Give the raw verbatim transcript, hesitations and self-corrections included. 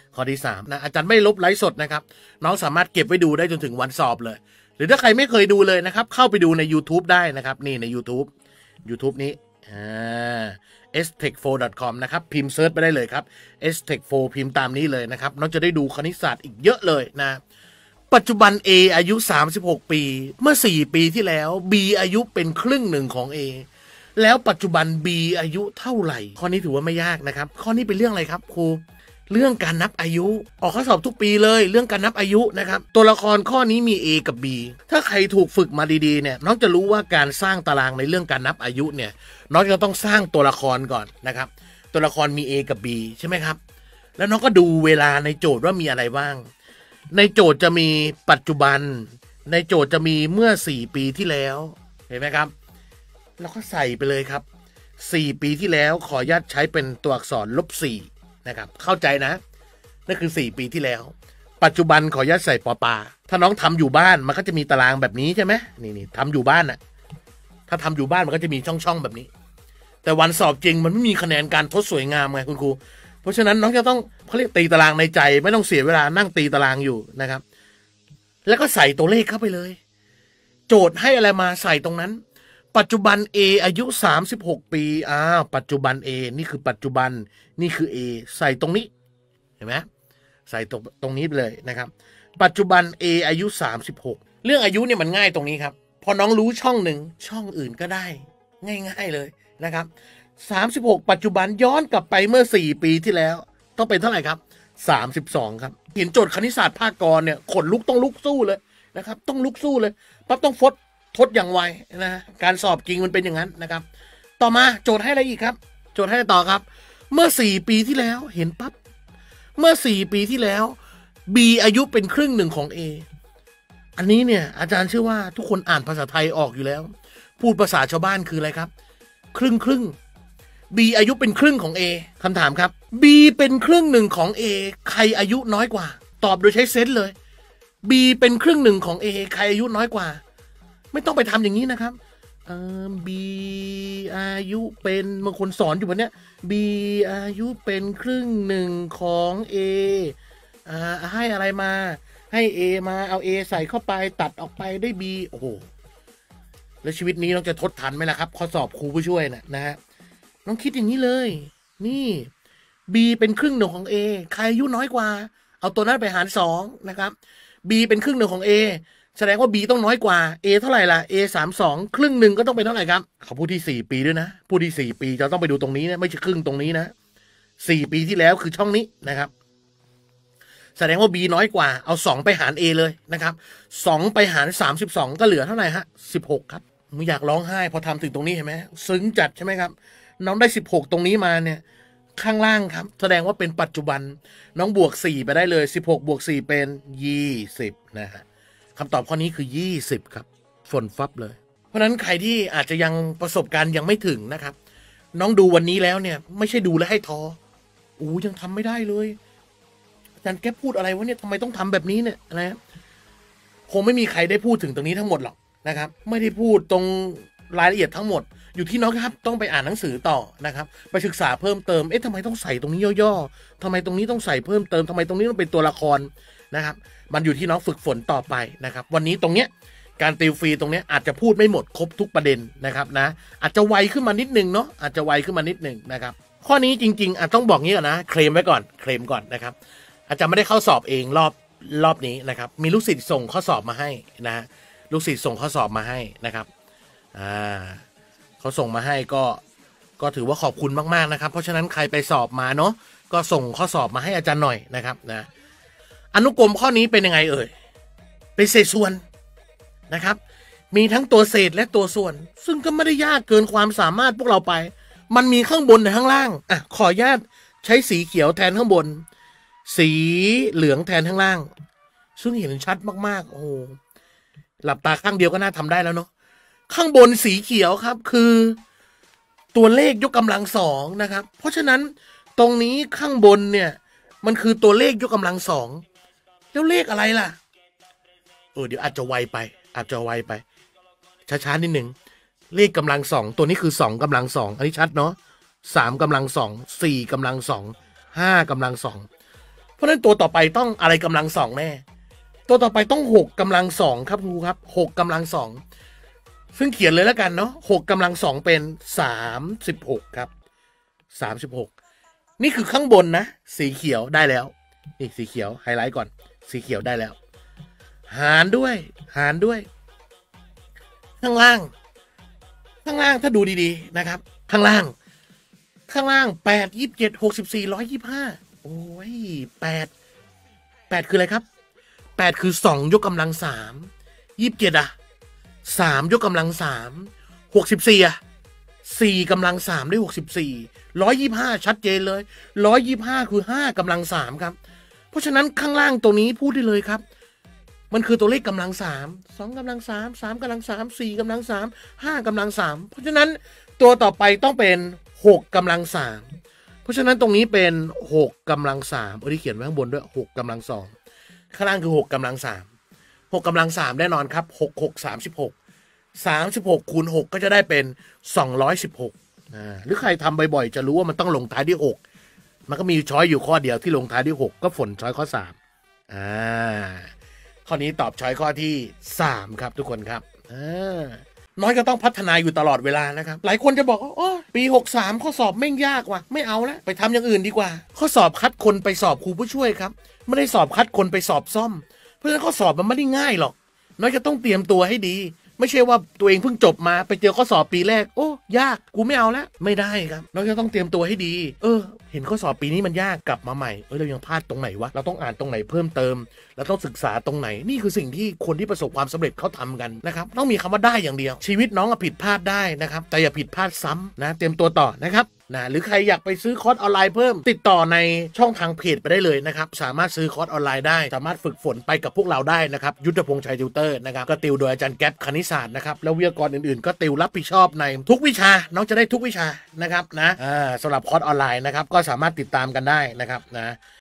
ข้อที่สามนะอาจารย์ไม่ลบไลฟ์สดนะครับน้องสามารถเก็บไว้ดูได้จนถึงวันสอบเลยหรือถ้าใครไม่เคยดูเลยนะครับเข้าไปดูใน YouTube ได้นะครับนี่ใน YouTube YouTube นี้อ่า เอส เทค โฟร์ ดอท คอม นะครับพิมพ์เซิร์ชไปได้เลยครับ เอส เทค โฟร์ พิมพ์ตามนี้เลยนะครับน้องจะได้ดูคณิตศาสตร์อีกเยอะเลยนะปัจจุบัน A อายุสามสิบหกปีเมื่อสี่ปีที่แล้ว B อายุเป็นครึ่งหนึ่งของ A แล้วปัจจุบัน B อายุเท่าไหร่ข้อนี้ถือว่าไม่ยากนะครับข้อนี้เป็นเรื่องอะไรครับครูเรื่องการนับอายุออกข้อสอบทุกปีเลยเรื่องการนับอายุนะครับตัวละครข้อนี้มี A กับ B ถ้าใครถูกฝึกมาดีๆเนี่ยน้องจะรู้ว่าการสร้างตารางในเรื่องการนับอายุเนี่ยน้องจะต้องสร้างตัวละครก่อนนะครับตัวละครมี A กับ B ใช่ไหมครับแล้วน้องก็ดูเวลาในโจทย์ว่ามีอะไรบ้างในโจทย์จะมีปัจจุบันในโจทย์จะมีเมื่อสี่ปีที่แล้วเห็นไหมครับแล้วก็ใส่ไปเลยครับสี่ปีที่แล้วขออนุญาตใช้เป็นตัวอักษรลบสี่นะครับเข้าใจนะนั่นคือสี่ปีที่แล้วปัจจุบันขออนุญาตใส่ปอปาถ้าน้องทำอยู่บ้านมันก็จะมีตารางแบบนี้ใช่ไหมนี่นี่ทำอยู่บ้านน่ะถ้าทำอยู่บ้านมันก็จะมีช่องๆแบบนี้แต่วันสอบจริงมันไม่มีคะแนนการทดสวยงามไงคุณครูเพราะฉะนั้นน้องจะต้องเขาเรียกตีตารางในใจไม่ต้องเสียเวลานั่งตีตารางอยู่นะครับแล้วก็ใส่ตัวเลขเข้าไปเลยโจทย์ให้อะไรมาใส่ตรงนั้นปัจจุบัน A อายุสามสิบหกปีอ้าวปัจจุบัน A นี่คือปัจจุบันนี่คือ A ใส่ตรงนี้เห็นไหมใส่ตรงตรงนี้ไปเลยนะครับปัจจุบัน A อายุสามสิบหกเรื่องอายุเนี่ยมันง่ายตรงนี้ครับพอน้องรู้ช่องหนึ่งช่องอื่นก็ได้ง่ายๆเลยนะครับสามสิบหกปัจจุบันย้อนกลับไปเมื่อสี่ปีที่แล้วต้องเป็นเท่าไหร่ครับสามสิบสองครับเห็นโจทย์คณิตศาสตร์ภาคกรเนี่ยขนลุกต้องลุกสู้เลยนะครับต้องลุกสู้เลยปั๊บต้องฟดทดอย่างไวนะการสอบจริงมันเป็นอย่างนั้นนะครับต่อมาโจทย์ให้อะไรอีกครับโจทย์ให้ต่อครับเมื่อสี่ปีที่แล้วเห็นปั๊บเมื่อสี่ปีที่แล้ว B อายุเป็นครึ่งหนึ่งของ A อันนี้เนี่ยอาจารย์เชื่อว่าทุกคนอ่านภาษาไทยออกอยู่แล้วพูดภาษาชาวบ้านคืออะไรครับครึ่งครึ่ง B อายุเป็นครึ่งของ A คำถามครับ B เป็นครึ่งหนึ่งของ A ใครอายุน้อยกว่าตอบโดยใช้เซนส์เลย B เป็นครึ่งหนึ่งของ A ใครอายุน้อยกว่าไม่ต้องไปทำอย่างนี้นะครับเอ่อ B อายุเป็นบางคนสอนอยู่วันเนี้ย B อายุเป็นครึ่งหนึ่งของ A อ่าให้อะไรมาให้ A มาเอา A ใส่เข้าไปตัดออกไปได้ B โอ้โหแล้วชีวิตนี้น้องจะทดทันไหมล่ะครับข้อสอบครูผู้ช่วยนะนะฮะน้องคิดอย่างนี้เลยนี่ B เป็นครึ่งหนึ่งของ A ใครอายุน้อยกว่าเอาตัวนั้นไปหารสองนะครับ B เป็นครึ่งหนึ่งของ A แสดงว่า B ต้องน้อยกว่า A เท่าไหร่ล่ะ A สามสิบสองครึ่งหนึ่งก็ต้องเป็นเท่าไหร่ครับเขาพูดที่สี่ปีด้วยนะพูดที่สี่ปีจะต้องไปดูตรงนี้นะไม่ใช่ครึ่งตรงนี้นะสี่ปีที่แล้วคือช่องนี้นะครับแสดงว่า B น้อยกว่าเอาสองไปหาร A เลยนะครับสองไปหารสามสิบสองก็เหลือเท่าไหร่ฮะสิบหกครับไม่อยากร้องไห้พอทำถึงตรงนี้เห็นไหมซึ้งจัดใช่ไหมครับน้องได้สิบหกตรงนี้มาเนี่ยข้างล่างครับแสดงว่าเป็นปัจจุบันน้องบวกสี่ไปได้เลยสิบหกบวกสี่เป็นยี่สิบนะฮะคำตอบข้อนี้คือยี่สิบครับฝนฟับเลยเพราะฉะนั้นใครที่อาจจะยังประสบการณ์ยังไม่ถึงนะครับน้องดูวันนี้แล้วเนี่ยไม่ใช่ดูแล้วให้ท้ออู้ยังทำไม่ได้เลยอาจารย์แกพูดอะไรวะเนี่ยทำไมต้องทำแบบนี้เนี่ยนะคงไม่มีใครได้พูดถึงตรงนี้ทั้งหมดหรอกนะครับไม่ได้พูดตรงรายละเอียดทั้งหมดอยู่ที่น้องครับต้องไปอ่านหนังสือต่อนะครับไปศึกษาเพิ่มเติมเอ๊ะทำไมต้องใส่ตรงนี้ย่อๆทำไมตรงนี้ต้องใส่เพิ่มเติมทำไมตรงนี้ต้องเป็นตัวละครนะครับมันอยู่ที่น้องฝึกฝนต่อไปนะครับวันนี้ตรงเนี้ยการติวฟรีตรงเนี้ยอาจจะพูดไม่หมดครบทุกประเด็นนะครับนะอาจจะไวขึ้นมานิดนึงเนาะอาจจะไวขึ้นมานิดนึงนะครับข้อนี้จริงๆอาจต้องบอกงี้ก่อนนะเคลมไว้ก่อนเคลมก่อนนะครับอาจจะไม่ได้เข้าสอบเองรอบรอบนี้นะครับมีลูกศิษย์ส่งข้อสอบมาให้นะลูกศิษย์ส่งข้อสอบมาให้นะครับอ่าเขาส่งมาให้ก็ก็ถือว่าขอบคุณมากๆนะครับเพราะฉะนั้นใครไปสอบมาเนาะก็ส่งข้อสอบมาให้อาจารย์หน่อยนะครับนะอนุกรมข้อนี้เป็นยังไงเอ่ยเป็นเศษส่วนนะครับมีทั้งตัวเศษและตัวส่วนซึ่งก็ไม่ได้ยากเกินความสามารถพวกเราไปมันมีข้างบนและข้างล่างอ่ะขออนุญาตใช้สีเขียวแทนข้างบนสีเหลืองแทนข้างล่างซึ่งเห็นชัดมากๆโอ้หลับตาข้างเดียวก็น่าทำได้แล้วเนาะข้างบนสีเขียวครับคือตัวเลขยกกำลังสองนะครับเพราะฉะนั้นตรงนี้ข้างบนเนี่ยมันคือตัวเลขยกกำลังสองแล้วเลขอะไรล่ะเออเดี๋ยวอาจจะไวไปอาจจะไวไปช้าๆนิดหนึ่งเลขกำลังสองตัวนี้คือสองกำลังสองอันนี้ชัดเนาะสามกำลังสองสี่กำลังสองห้ากำลังสองเพราะฉะนั้นตัวต่อไปต้องอะไรกำลังสองแน่ตัวต่อไปต้องหกกำลังสองครับครูครับหกกำลังสองซึ่งเขียนเลยแล้วกันเนาะหกกำลังสองเป็นสามสิบหกครับสามสิบหกนี่คือข้างบนนะสีเขียวได้แล้วนี่สีเขียวไฮไลท์ก่อนสีเขียวได้แล้วหารด้วยหารด้วยข้างล่างข้างล่างถ้าดูดีๆนะครับข้างล่างข้างล่างแปดยี่สิบเจ็ดหกสิบสี่ร้อยยี่สิบห้าโอ้ยแปดแปดคืออะไรครับแปดคือสองยกกำลังสามยี่สิบเจ็ดอ่ะสามยกกำลังสามหกสิบสี่อ่ะสี่กำลังสามได้หกสิบสี่ร้อยยี่ห้าชัดเจนเลยร้อยยี่ห้าคือห้ากำลังสามครับเพราะฉะนั้นข้างล่างตัวนี้พูดได้เลยครับมันคือตัวเลขกำลังสามสองกำลังสามสามกำลังสามสี่กำลังสามห้ากำลังสามเพราะฉะนั้นตัวต่อไปต้องเป็นหกกำลังสามเพราะฉะนั้นตรงนี้เป็นหกกำลังสามเออที่เขียนไว้ข้างบนด้วยหกกำลังสองข้างล่างคือหกกำลังสามหกกำลังสามแน่นอนครับหกหกสามสิบหกสามสิบหกคูณหกก็จะได้เป็นสองร้อยสิบหกอ่าหรือใครทำบ่อยๆจะรู้ว่ามันต้องลงท้ายด้วยหกมันก็มีช้อยอยู่ข้อเดียวที่ลงท้ายด้วยหกก็ฝนช้อยข้อสามอ่าข้อนี้ตอบช้อยข้อที่สามครับทุกคนครับอ่าน้อยก็ต้องพัฒนาอยู่ตลอดเวลานะครับหลายคนจะบอกว่าโอ้ปีหกสามข้อสอบแม่งยากว่ะไม่เอาแล้วไปทำอย่างอื่นดีกว่าข้อสอบคัดคนไปสอบครูผู้ช่วยครับไม่ได้สอบคัดคนไปสอบซ่อมเพราะฉะนั้นข้อสอบมันไม่ได้ง่ายหรอกน้อยจะต้องเตรียมตัวให้ดีไม่ใช่ว่าตัวเองเพิ่งจบมาไปเจอข้อสอบปีแรกโอ้ยากกูไม่เอาแล้วไม่ได้ครับน้อยจะต้องเตรียมตัวให้ดีเออเห็นข้อสอบปีนี้มันยากกลับมาใหม่เออเรายังพลาดตรงไหนวะเราต้องอ่านตรงไหนเพิ่มเติมเราต้องศึกษาตรงไหนนี่คือสิ่งที่คนที่ประสบความสำเร็จเขาทำกันนะครับต้องมีคำว่าได้อย่างเดียวชีวิตน้องอะผิดพลาดได้นะครับแต่อย่าผิดพลาดซ้ำนะเตรียมตัวต่อนะครับนะหรือใครอยากไปซื้อคอร์สออนไลน์เพิ่มติดต่อในช่องทางเพจไปได้เลยนะครับสามารถซื้อคอร์สออนไลน์ได้สามารถฝึกฝนไปกับพวกเราได้นะครับยุทธพงษ์ชัยติวเตอร์นะครับก็ติวโดยอาจารย์แก๊ปคณิตศาสตร์นะครับแล้ววิทยากรอื่นๆก็ติวรับผิดชอบในทุกวิชาน้องจะได้ทุกวิชานะครับนะอ่าสำหรับคอร์สออนไลน์นะครับก็สามารถติดตามกันได้นะครับนะ